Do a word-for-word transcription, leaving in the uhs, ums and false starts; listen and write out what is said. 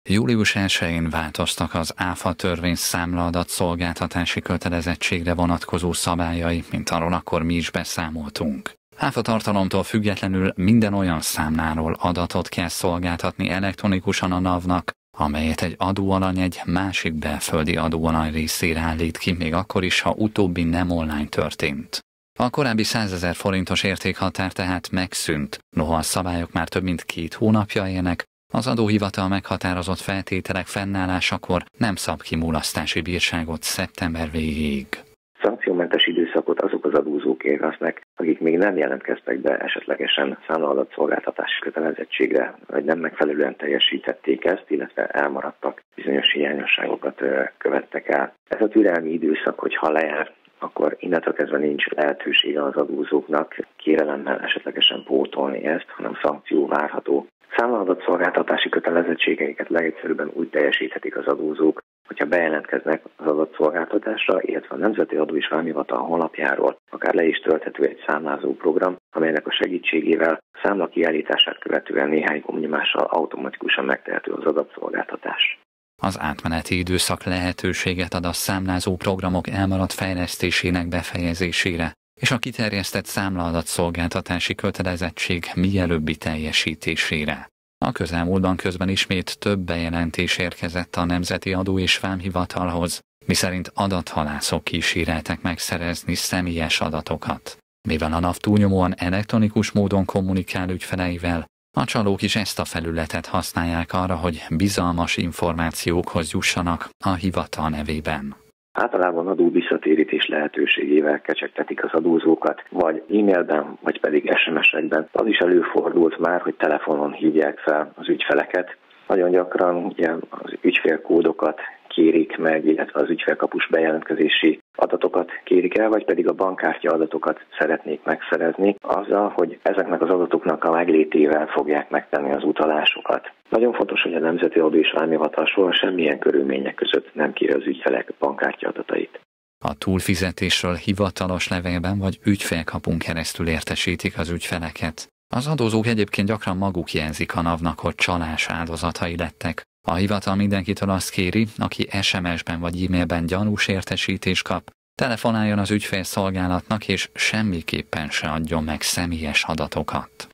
július elsején változtak az ÁFA törvény számlaadat szolgáltatási kötelezettségre vonatkozó szabályai, mint arról akkor mi is beszámoltunk. ÁFA tartalomtól függetlenül minden olyan számláról adatot kell szolgáltatni elektronikusan a NAV-nak, amelyet egy adóalany egy másik belföldi adóalany részére állít ki, még akkor is, ha utóbbi nem online történt. A korábbi százezer forintos értékhatár tehát megszűnt, noha a szabályok már több mint két hónapja élnek, az adóhivatal meghatározott feltételek fennállásakor nem szab ki mulasztási bírságot szeptember végéig. Szankciómentes időszakot azok az adózók élveznek, akik még nem jelentkeztek be esetlegesen számlaadatszolgáltatási kötelezettségre, vagy nem megfelelően teljesítették ezt, illetve elmaradtak, bizonyos hiányosságokat követtek el. Ez a türelmi időszak, hogyha lejár, akkor innentől kezdve nincs lehetősége az adózóknak kérelemmel esetlegesen pótolni ezt, hanem szankció várható. Számlaadatszolgáltatási kötelezettségeiket legegyszerűbben úgy teljesíthetik az adózók, hogyha bejelentkeznek az adatszolgáltatásra, illetve a Nemzeti Adó és Vámhivatal honlapjáról akár le is tölthető egy számlázó program, amelynek a segítségével a számla kiállítását követően néhány gombnyomással automatikusan megtehető az adatszolgáltatás. Az átmeneti időszak lehetőséget ad a számlázó programok elmaradt fejlesztésének befejezésére, és a kiterjesztett számlaadatszolgáltatási kötelezettség mielőbbi teljesítésére. A közelmúltban közben ismét több bejelentés érkezett a Nemzeti Adó és Vámhivatalhoz, miszerint adathalászok kíséreltek megszerezni személyes adatokat. Mivel a NAV túlnyomóan elektronikus módon kommunikál ügyfeleivel, a csalók is ezt a felületet használják arra, hogy bizalmas információkhoz jussanak a hivatal nevében. Általában adó visszatérítés lehetőségével kecsegtetik az adózókat, vagy e-mailben, vagy pedig es em es-ekben. Az is előfordult már, hogy telefonon hívják fel az ügyfeleket. Nagyon gyakran ugye az ügyfélkódokat kérik meg, illetve az ügyfélkapus bejelentkezési adatokat kérik el, vagy pedig a bankkártya adatokat szeretnék megszerezni, azzal, hogy ezeknek az adatoknak a meglétével fogják megtenni az utalásokat. Nagyon fontos, hogy a Nemzeti Adó és Vámhivatal soha semmilyen körülmények között nem kéri az ügyfelek bankkártya adatait. A túlfizetésről hivatalos levélben vagy ügyfélkapun keresztül értesítik az ügyfeleket. Az adózók egyébként gyakran maguk jelzik a NAV-nak, hogy csalás áldozatai lettek. A hivatal mindenkitől azt kéri, aki es em es-ben vagy e-mailben gyanús értesítést kap, telefonáljon az ügyfélszolgálatnak és semmiképpen se adjon meg személyes adatokat.